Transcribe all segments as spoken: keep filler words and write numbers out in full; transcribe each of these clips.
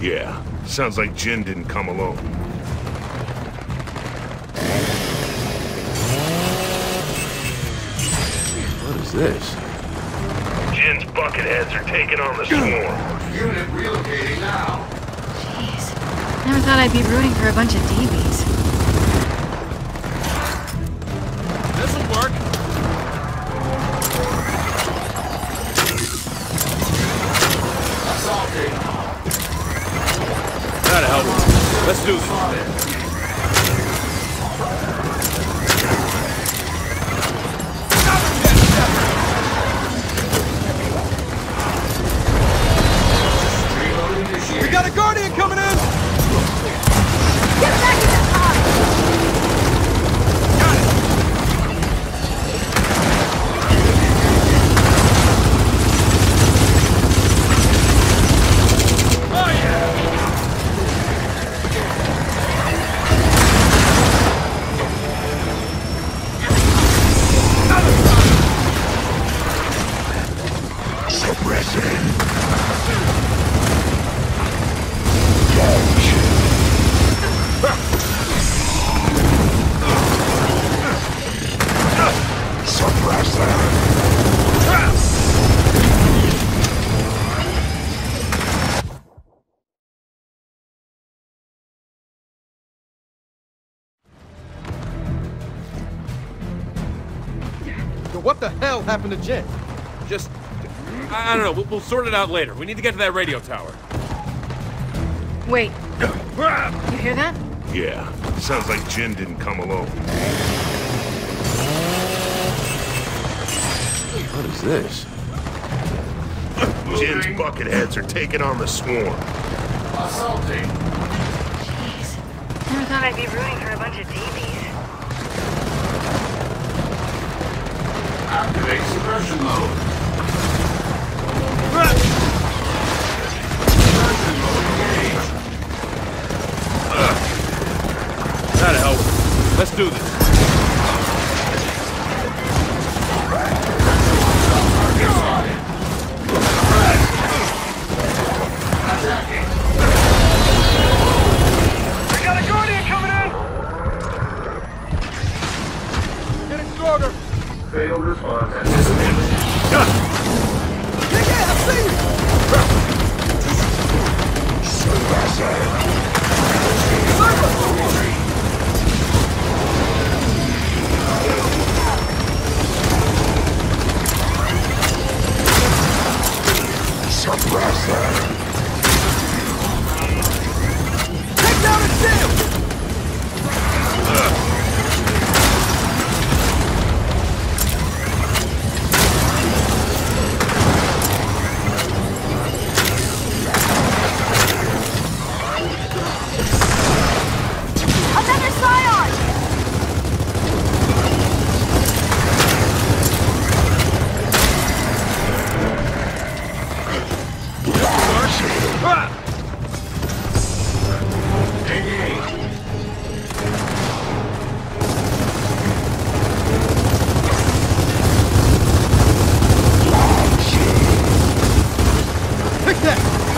Yeah, sounds like Jin didn't come alone. What is this? Jin's bucketheads are taking on the swarm. Unit relocating now. Jeez. Never thought I'd be rooting for a bunch of D Bs. This'll work. Assaulting. That'll help. Let's do this. We got a Guardian coming in! Get back in the car! Got it! Oh yeah! Suppressing. So what the hell happened to Jin? Just... I, I don't know, we'll, we'll sort it out later. We need to get to that radio tower. Wait. You hear that? Yeah, sounds like Jin didn't come alone. What is this? Jin's bucketheads are taking on the swarm. Assaulting. Jeez. Never thought I'd be rooting for a bunch of D Bs. Activate suppression mode. Suppression mode engaged. That'll help. Let's do this. Attacking. We got a Guardian coming in! Getting stronger! Failed response anticipated. Yeah, yeah, I see you! Suppressor. Take down a shield! Another Scion! Ah! Take that!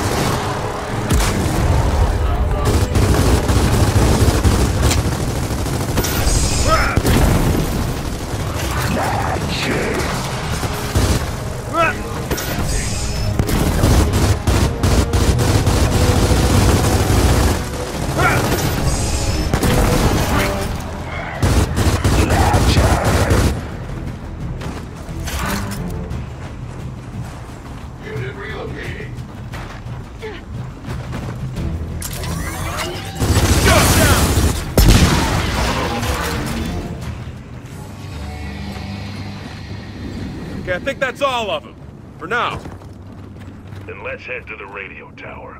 Unit relocating. Okay, I think that's all of them. For now. Then let's head to the radio tower.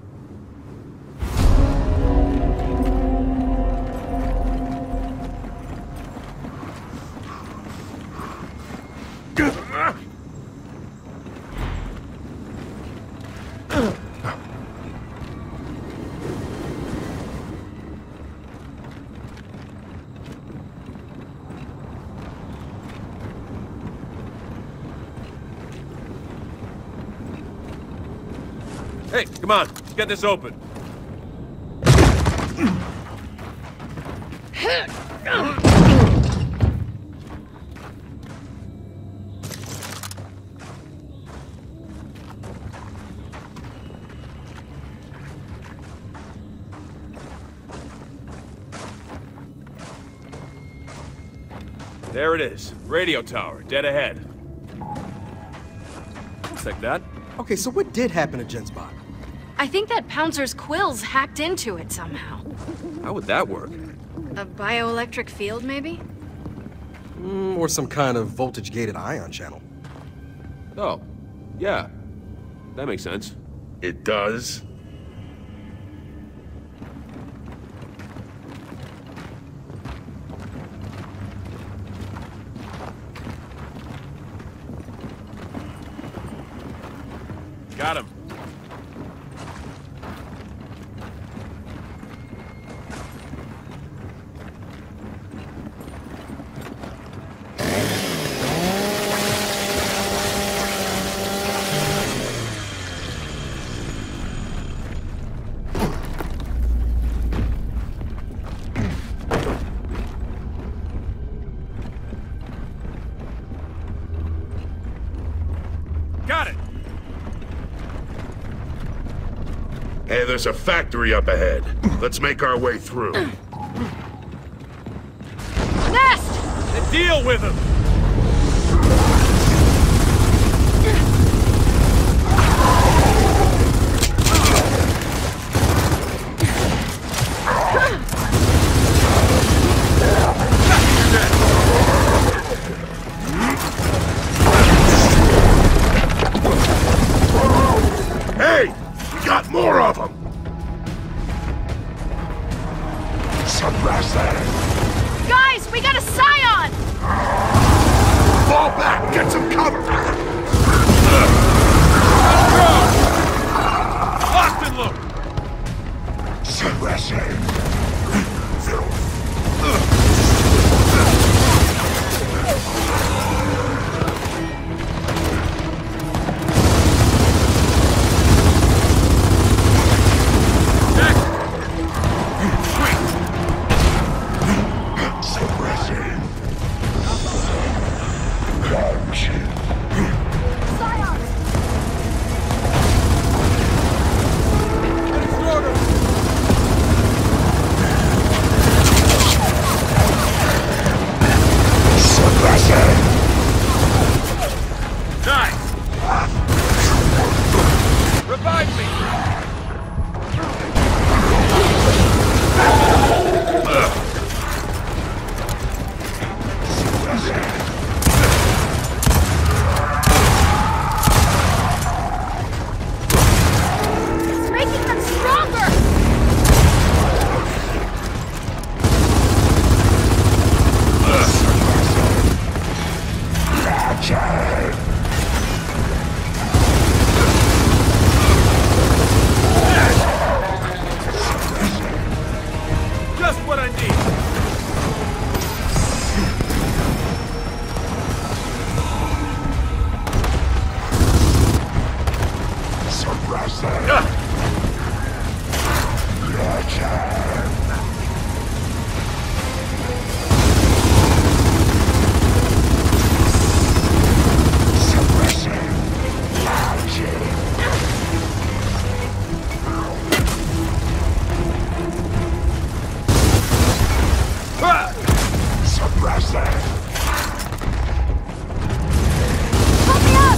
Hey, come on, let's get this open. There it is. Radio tower, dead ahead. Looks like that. Okay, so what did happen to Jen's bot? I think that Pouncer's quills hacked into it somehow. How would that work? A bioelectric field, maybe? Mm, or some kind of voltage-gated ion channel. Oh, yeah. That makes sense. It does. Got him. Got it. Hey, there's a factory up ahead. Let's make our way through. Nest! Then deal with him. Hey! We got more of them! Suppress that! Guys, we got a scion! Fall back! Get some cover! Locked and loaded. Suppress it! Nice. Revive me. It's making them stronger! Just what I need. Suppress that! Suppress that! Help me up!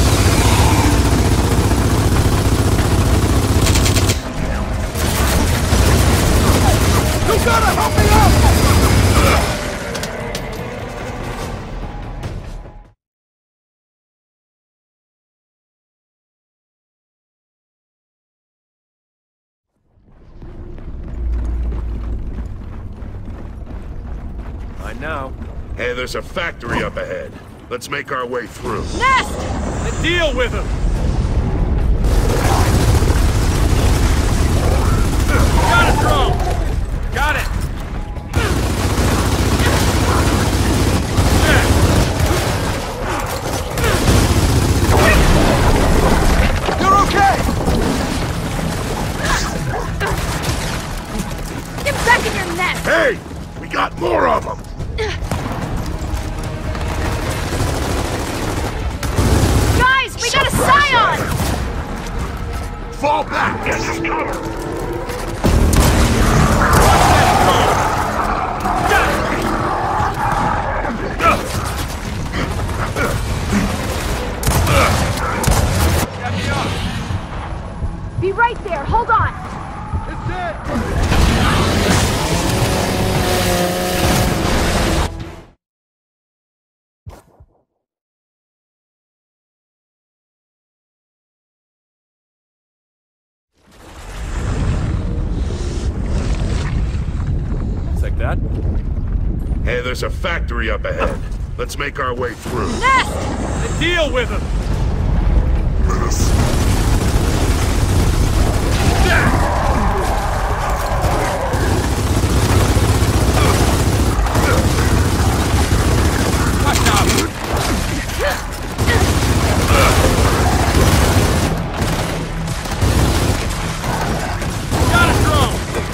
You gotta help me out! I know. Hey, there's a factory up ahead. Let's make our way through. Nest! Then deal with him. Got it, drone. Got it. You're okay! Hey! We got more of them! Guys, we got a scion! Fall back! Get some cover! Be right there, hold on! Like that? Hey, there's a factory up ahead. Let's make our way through. Nest! And deal with him! Watch out! Got a drone!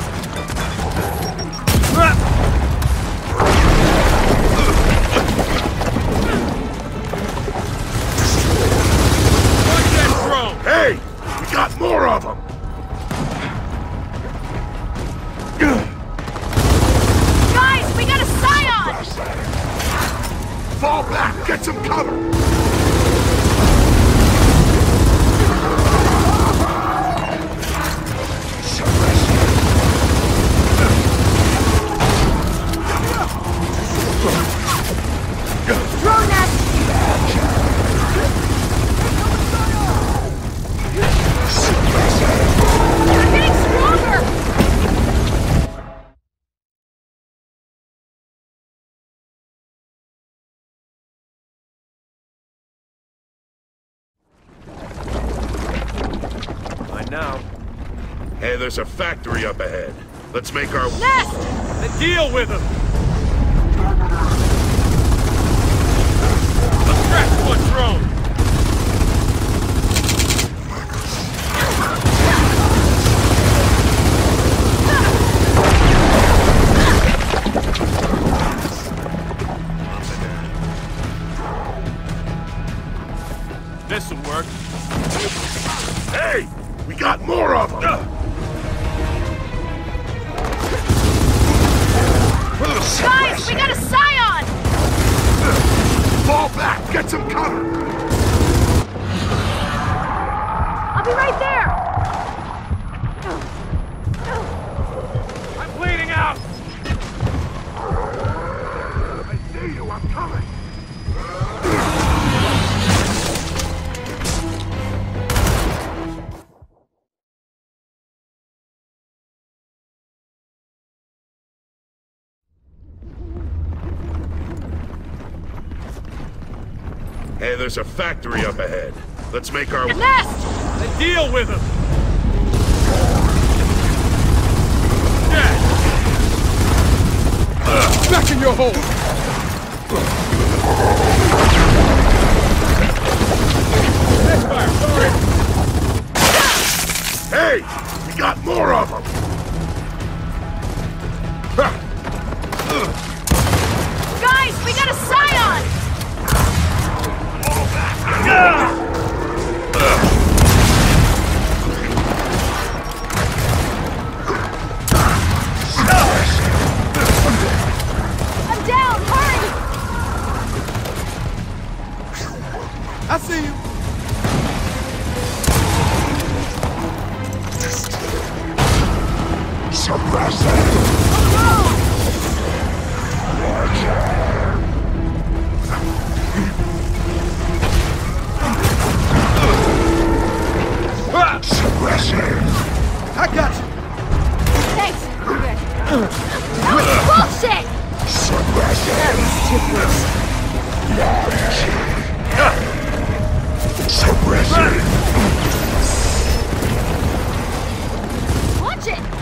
Hey! We got more of them! Guys, we got a scion! Fall back! Get some cover! Drone nest! They're getting stronger! Mine now. Hey, there's a factory up ahead. Let's make our... Nest! And deal with him! Let's crash one drone! This'll work. Hey! We got more of them! Guys, we got a scion! Fall back! Get some cover! I'll be right there! I'm bleeding out! I see you! I'm coming! Hey, there's a factory up ahead. Let's make our... Nest! And deal with him! Dead! Back in your hole! Misfire, sorry! Hey! We got more of them! Guys, we got a scion! I'm down, hurry! I see you! I got you! Thanks, we're good. That was bullshit! That was too close. Watch it!